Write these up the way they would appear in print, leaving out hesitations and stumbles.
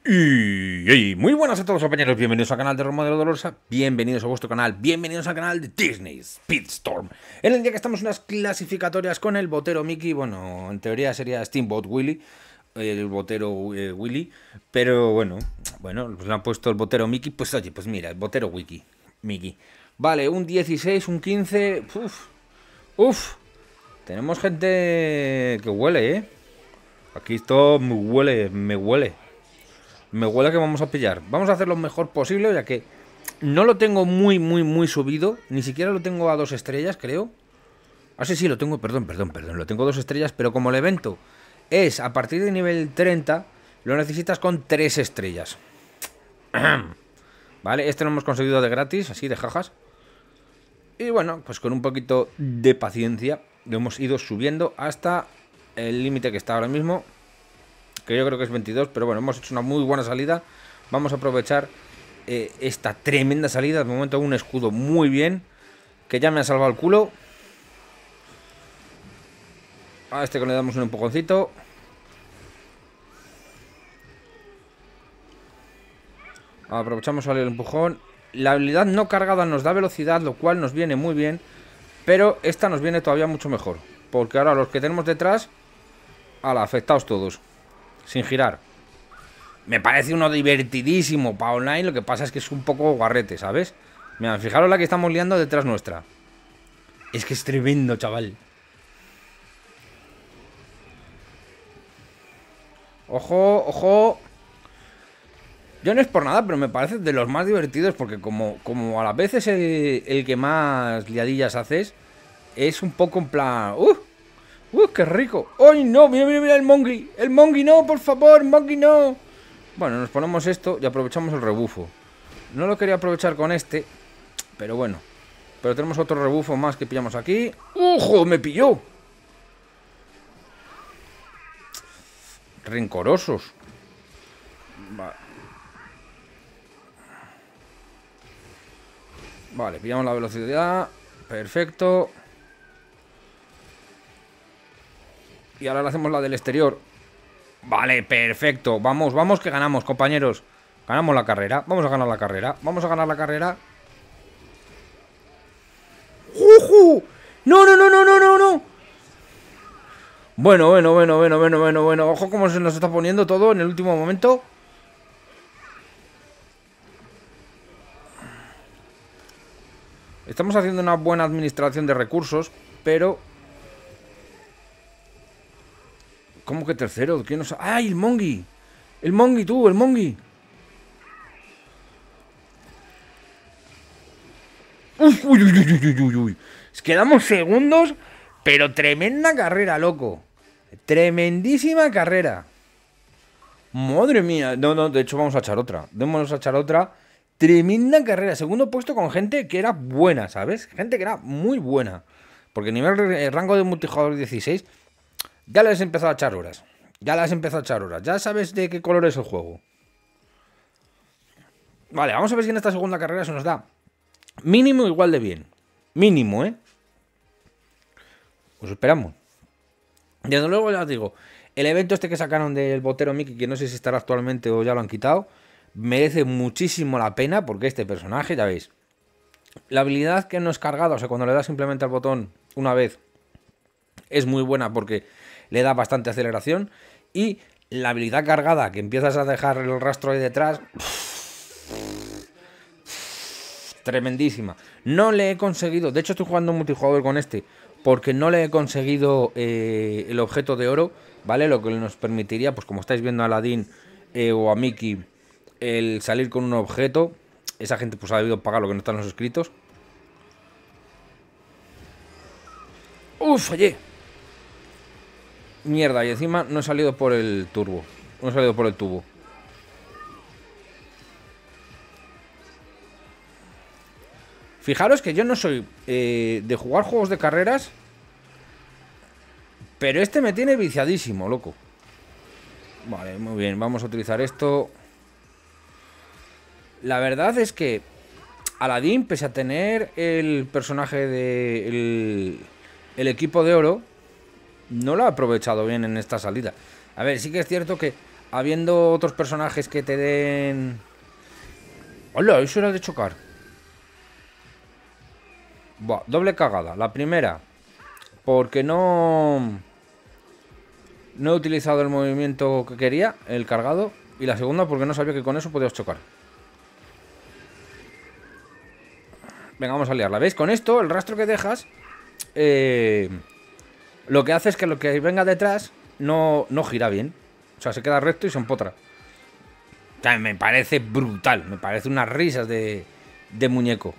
Y muy buenas a todos, compañeros, bienvenidos al canal de Romodelo Dolorosa, bienvenidos a vuestro canal, bienvenidos al canal de Disney Speedstorm. En el día que estamos en unas clasificatorias con el botero Mickey, bueno, en teoría sería Steamboat Willy, el botero Willy, pero bueno, pues le han puesto el botero Mickey, pues oye, pues mira, el botero Mickey. Vale, un 16, un 15, tenemos gente que huele, Aquí esto me huele. Me huele que vamos a pillar. Vamos a hacer lo mejor posible, ya que no lo tengo muy subido. Ni siquiera lo tengo a 2 estrellas, creo. Ah, sí, lo tengo, perdón. Lo tengo a 2 estrellas, pero como el evento es a partir de nivel 30, lo necesitas con 3 estrellas. Vale, este lo hemos conseguido de gratis, así de jajas. Y bueno, pues con un poquito de paciencia lo hemos ido subiendo hasta el límite que está ahora mismo, que yo creo que es 22, pero bueno, hemos hecho una muy buena salida. Vamos a aprovechar esta tremenda salida. De momento un escudo muy bien, que ya me ha salvado el culo. A este que le damos un empujoncito. Aprovechamos el empujón. La habilidad no cargada nos da velocidad, lo cual nos viene muy bien, pero esta nos viene todavía mucho mejor, porque ahora los que tenemos detrás, afectados todos, sin girar. Me parece uno divertidísimo para online. Lo que pasa es que es un poco guarrete, ¿sabes? Mira, fijaros la que estamos liando detrás nuestra. Es que es tremendo, chaval. Ojo. Yo no es por nada, pero me parece de los más divertidos, porque como a la vez es el que más liadillas haces, es un poco en plan... ¡Qué rico! ¡Ay, no! ¡Mira el Monkey! ¡El Monkey no, por favor! ¡Monkey no! Bueno, nos ponemos esto y aprovechamos el rebufo. No lo quería aprovechar con este, pero bueno. Pero tenemos otro rebufo más que pillamos aquí. ¡Ojo! ¡Me pilló! Rencorosos. Vale, pillamos la velocidad. Perfecto. Y ahora le hacemos la del exterior. Vale, perfecto. Vamos que ganamos, compañeros. Ganamos la carrera. Vamos a ganar la carrera. ¡Ojo! ¡No! Bueno. Ojo cómo se nos está poniendo todo en el último momento. Estamos haciendo una buena administración de recursos, pero... ¿Cómo que tercero? ¿Quién nos... ¡Ay, el Monkey! ¡El Monkey, tú! ¡El Monkey! ¡Uy! Quedamos segundos, pero tremenda carrera, loco. Tremendísima carrera. Madre mía. No, de hecho vamos a echar otra. Tremenda carrera. Segundo puesto con gente que era buena, ¿sabes? Gente que era muy buena. Porque nivel rango de multijugador 16... Ya les he empezado a echar horas. Ya sabes de qué color es el juego. Vale, vamos a ver si en esta segunda carrera se nos da mínimo igual de bien. Mínimo, Pues esperamos. Desde luego ya os digo, el evento este que sacaron del botero Mickey, que no sé si estará actualmente o ya lo han quitado, merece muchísimo la pena, porque este personaje, ya veis, la habilidad que no es cargada, o sea, cuando le das simplemente al botón una vez, es muy buena porque le da bastante aceleración. Y la habilidad cargada, que empiezas a dejar el rastro ahí detrás, tremendísima. No le he conseguido, de hecho estoy jugando multijugador con este, porque no le he conseguido el objeto de oro, ¿vale? Lo que nos permitiría, pues como estáis viendo a Aladdin o a Mickey, el salir con un objeto. Esa gente pues ha debido pagar lo que no están los escritos. Fallé. Mierda, y encima no he salido por el turbo. No he salido por el tubo. Fijaros que yo no soy de jugar juegos de carreras, pero este me tiene viciadísimo, loco. Vale, muy bien, vamos a utilizar esto. La verdad es que Aladdin, pese a tener el personaje de el equipo de oro, no lo ha aprovechado bien en esta salida. A ver, sí que es cierto que habiendo otros personajes que te den... ¡Hola! Eso era de chocar. Buah, doble cagada. La primera, porque no he utilizado el movimiento que quería, el cargado. Y la segunda, porque no sabía que con eso podías chocar. Venga, vamos a liarla. ¿Veis? Con esto, el rastro que dejas, lo que hace es que lo que venga detrás no gira bien. O sea, se queda recto y se empotra. O sea, me parece brutal. Me parece unas risas de muñeco.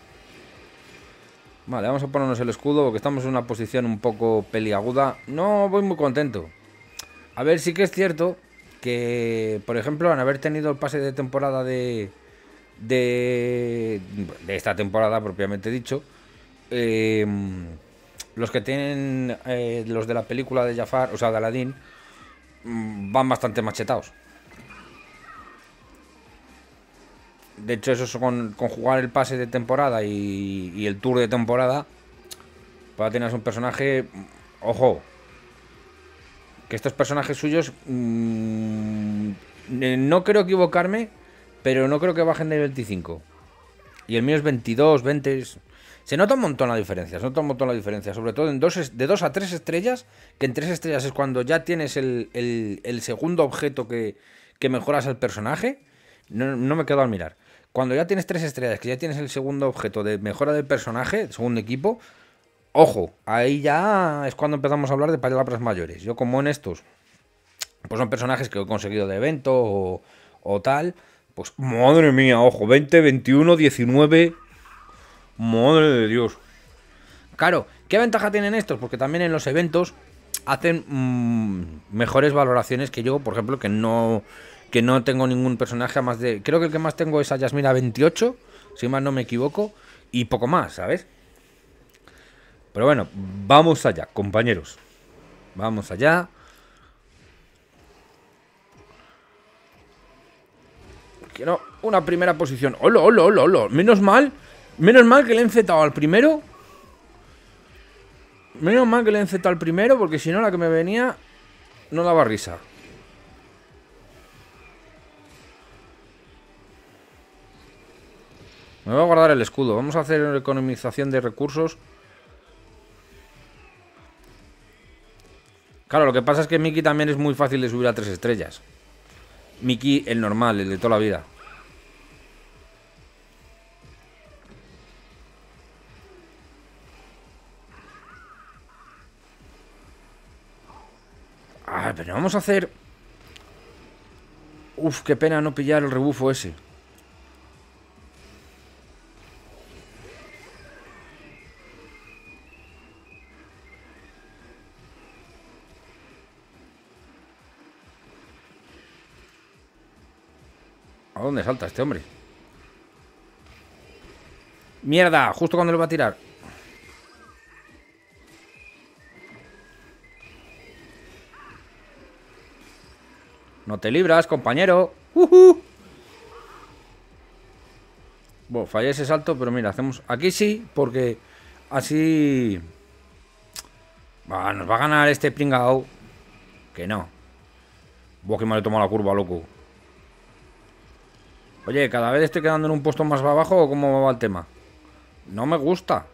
Vale, vamos a ponernos el escudo porque estamos en una posición un poco peliaguda. No voy muy contento. A ver, sí que es cierto que, por ejemplo, al haber tenido el pase de temporada de esta temporada propiamente dicho, los que tienen los de la película de Jafar, o sea, de Aladdin, van bastante machetados. De hecho, eso con jugar el pase de temporada y el tour de temporada, para tener un personaje, ojo, que estos personajes suyos, no creo equivocarme, pero no creo que bajen de 25. Y el mío es 22, 20. Se nota un montón la diferencia, sobre todo de 2 a 3 estrellas, que en 3 estrellas es cuando ya tienes el segundo objeto que mejoras al personaje. No me quedo al mirar. Cuando ya tienes 3 estrellas, que ya tienes el segundo objeto de mejora del personaje, el segundo equipo, ojo, ahí ya es cuando empezamos a hablar de palabras mayores. Yo como en estos, pues son personajes que he conseguido de evento o tal, pues madre mía, ojo, 20, 21, 19, madre de Dios. Claro, ¿qué ventaja tienen estos? Porque también en los eventos hacen mejores valoraciones que yo, por ejemplo, que no tengo ningún personaje a más de... Creo que el que más tengo es a Yasmina 28, si más no me equivoco, y poco más, ¿sabes? Pero bueno, vamos allá, compañeros. Vamos allá. Quiero una primera posición. ¡Hola, hola, hola, hola! Menos mal que le he encetado al primero. Menos mal que le he encetado al primero, porque si no la que me venía no daba risa. Me voy a guardar el escudo. Vamos a hacer economización de recursos. Claro, lo que pasa es que Mickey también es muy fácil de subir a 3 estrellas. Mickey, el normal, el de toda la vida. Ah, pero vamos a hacer... Uf, qué pena no pillar el rebufo ese. ¿A dónde salta este hombre? ¡Mierda! Justo cuando le va a tirar. No te libras, compañero. Bueno, fallé ese salto, pero mira, hacemos... Aquí sí, porque así... nos va a ganar este pringao. Que no. Buah, que me le tomo la curva, loco. Oye, cada vez estoy quedando en un puesto más abajo, ¿o cómo va el tema? No me gusta.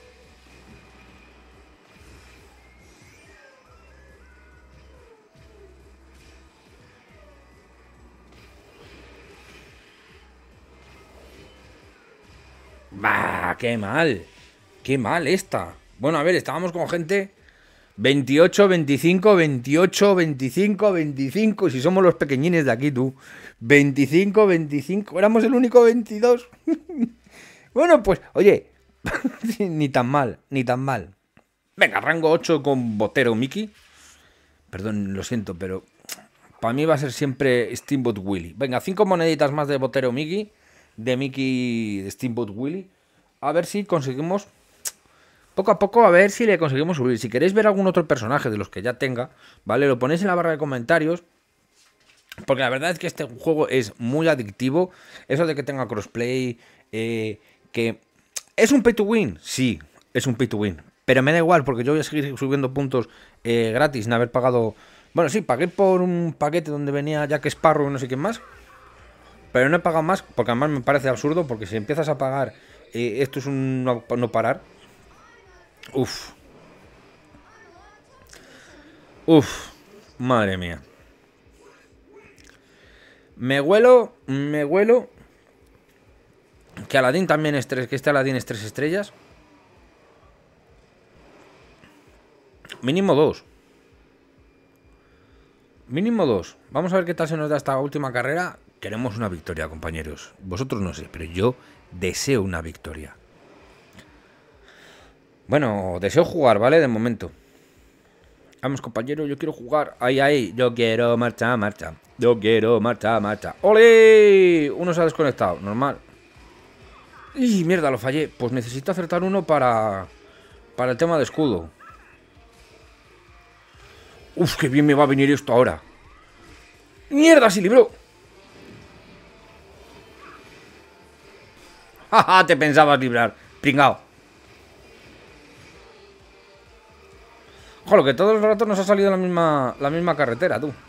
Bah, qué mal. Qué mal esta. Bueno, a ver, estábamos con gente 28, 25, 28, 25, 25. Si somos los pequeñines de aquí, tú. 25, 25. Éramos el único 22. Bueno, pues, oye, ni tan mal, ni tan mal. Venga, rango 8 con Botero Mickey. Perdón, lo siento, pero para mí va a ser siempre Steamboat Willie. Venga, 5 moneditas más de Botero Mickey. De Mickey de Steamboat Willie. A ver si conseguimos... Poco a poco, a ver si le conseguimos subir. Si queréis ver algún otro personaje de los que ya tenga, ¿vale? Lo ponéis en la barra de comentarios. Porque la verdad es que este juego es muy adictivo. Eso de que tenga crossplay, que... ¿Es un pay to win? Sí, es un pay to win. Pero me da igual, porque yo voy a seguir subiendo puntos gratis sin haber pagado Bueno, sí, pagué por un paquete donde venía Jack Sparrow y no sé quién más. Pero no he pagado más, porque además me parece absurdo, porque si empiezas a pagar, esto es un no parar. Uf, uf, madre mía. Me huelo que Aladdin también es 3, que este Aladdin es 3 estrellas. Mínimo 2. Mínimo 2. Vamos a ver qué tal se nos da esta última carrera. Queremos una victoria, compañeros. Vosotros no sé, pero yo deseo una victoria. Bueno, deseo jugar, ¿vale? De momento. Vamos, compañero, yo quiero jugar. Ahí, ahí. Yo quiero marcha, marcha. Yo quiero marcha, marcha. ¡Ole! Uno se ha desconectado, normal. ¡Y mierda, lo fallé! Pues necesito acertar uno para el tema de escudo. ¡Uf, qué bien me va a venir esto ahora! ¡Mierda, se libró! ¡Ja, te pensabas librar! Pringao. Joder, que todo el rato nos ha salido la misma carretera, tú.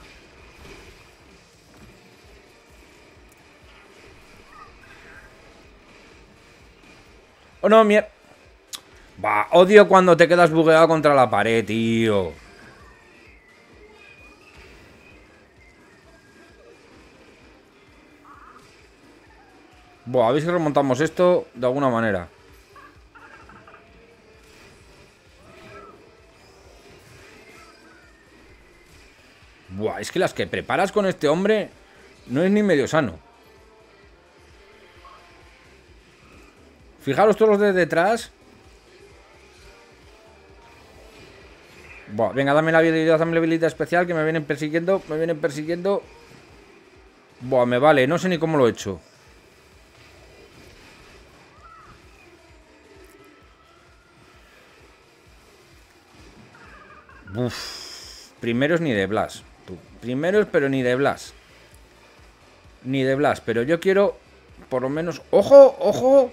Oh, no, mierda. Bah, odio cuando te quedas bugueado contra la pared, tío. Buah, a ver si remontamos esto de alguna manera. Buah, es que las que preparas con este hombre no es ni medio sano. Fijaros todos los de detrás. Buah, venga, dame la habilidad especial que me vienen persiguiendo. Me vienen persiguiendo. Buah, me vale, no sé ni cómo lo he hecho. Uf, primeros ni de Blas. Primeros, pero ni de Blas. Ni de Blas, pero yo quiero por lo menos... ¡Ojo! ¡Ojo!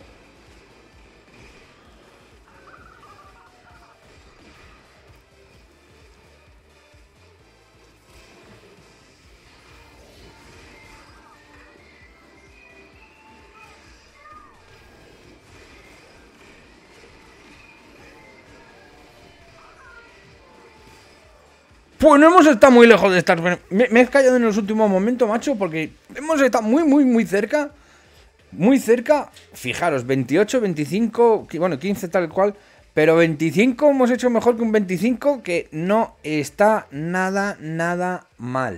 Pues no hemos estado muy lejos de estar... Me he callado en los últimos momentos, macho, porque hemos estado muy cerca. Muy cerca. Fijaros, 28, 25, bueno, 15 tal cual. Pero 25 hemos hecho mejor que un 25, que no está nada mal.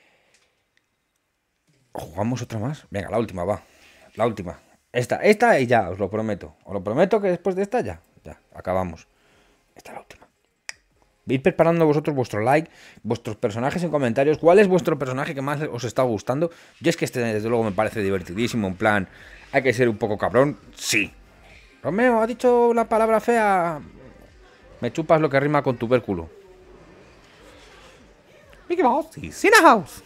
¿Jugamos otra más? Venga, la última, va. La última. Esta y ya, os lo prometo. Os lo prometo que después de esta ya, acabamos. Esta es la última. Ir preparando vosotros vuestro like, vuestros personajes en comentarios. ¿Cuál es vuestro personaje que más os está gustando? Yo es que este desde luego me parece divertidísimo. En plan, hay que ser un poco cabrón. Sí. Romeo, ha dicho la palabra fea. Me chupas lo que rima con tubérculo. Mickey Mouse y Cinehouse.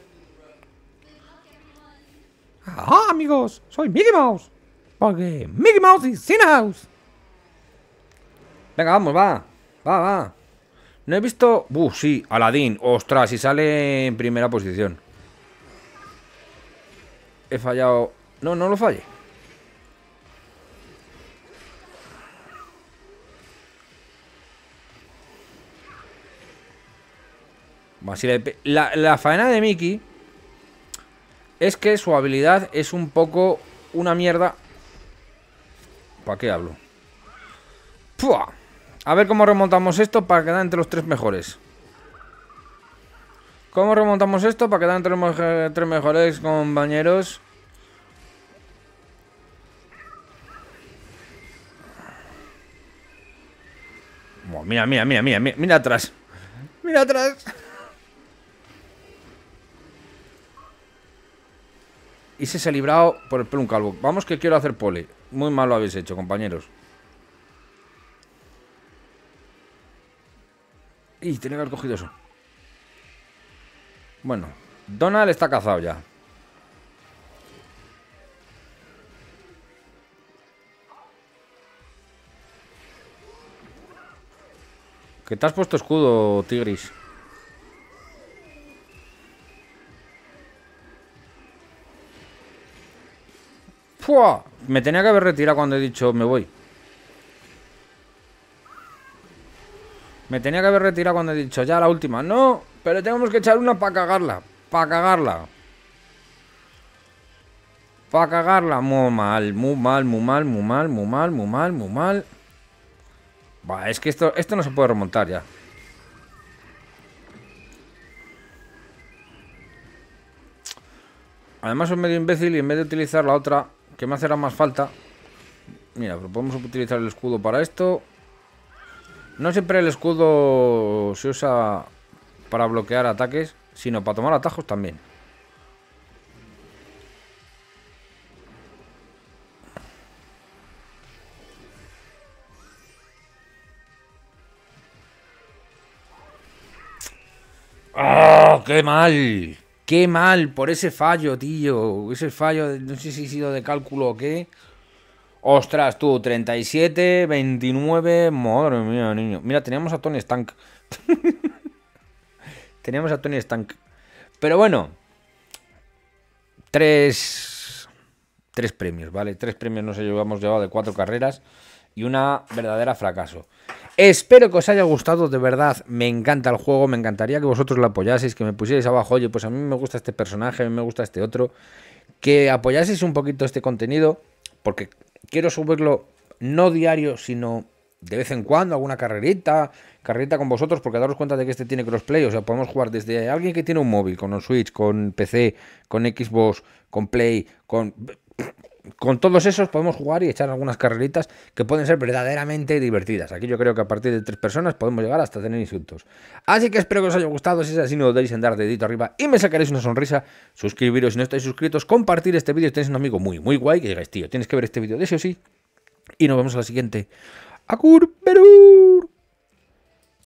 ¡Ah, amigos! Soy Mickey Mouse. Porque Mickey Mouse y Cinehouse. Venga, vamos, va. Va. No he visto... sí, Aladdin. Ostras, y sale en primera posición. He fallado... No lo fallé. La faena de Mickey es que su habilidad es un poco una mierda. ¿Para qué hablo? ¡Pua! A ver cómo remontamos esto para quedar entre los 3 mejores. ¿Cómo remontamos esto para quedar entre los 3 mejores, compañeros? Oh, mira atrás. Mira atrás. Y se ha librado por el pelo un calvo. Vamos que quiero hacer pole. Muy mal lo habéis hecho, compañeros. Y tenía que haber cogido eso. Bueno, Donald está cazado ya. Que te has puesto escudo, Tigris. ¡Fua! Me tenía que haber retirado cuando he dicho me voy. Me tenía que haber retirado cuando he dicho ya la última. No, pero tenemos que echar una para cagarla. Para cagarla. Para cagarla. Muy mal, muy mal, muy mal, muy mal, muy mal, muy mal, muy mal. Va, es que esto no se puede remontar ya. Además soy medio imbécil y en vez de utilizar la otra, que me hace más falta. Mira, pero podemos utilizar el escudo para esto. No siempre el escudo se usa para bloquear ataques, sino para tomar atajos también. ¡Oh, qué mal! ¡Qué mal por ese fallo, tío! Ese fallo, no sé si ha sido de cálculo o qué. Ostras, tú, 37, 29. Madre mía, niño. Mira, teníamos a Tony Stank. Teníamos a Tony Stank. Pero bueno. Tres premios, ¿vale? 3 premios nos hemos llevado de 4 carreras. Y una verdadera fracaso. Espero que os haya gustado, de verdad. Me encanta el juego. Me encantaría que vosotros lo apoyaseis. Que me pusierais abajo, oye, pues a mí me gusta este personaje, a mí me gusta este otro. Que apoyaseis un poquito este contenido. Porque quiero subirlo no diario, sino de vez en cuando, alguna carrerita con vosotros, porque daros cuenta de que este tiene crossplay, o sea, podemos jugar desde alguien que tiene un móvil, con un Switch, con PC, con Xbox, con Play, con todos esos podemos jugar y echar algunas carreritas que pueden ser verdaderamente divertidas. Aquí yo creo que a partir de 3 personas podemos llegar hasta tener insultos. Así que espero que os haya gustado. Si es así, no dudéis en dar dedito arriba y me sacaréis una sonrisa. Suscribiros si no estáis suscritos, compartir este vídeo si tenéis un amigo muy guay que digáis, tío, tienes que ver este vídeo de sí o sí. Y nos vemos a la siguiente. ¡Agur, Perur!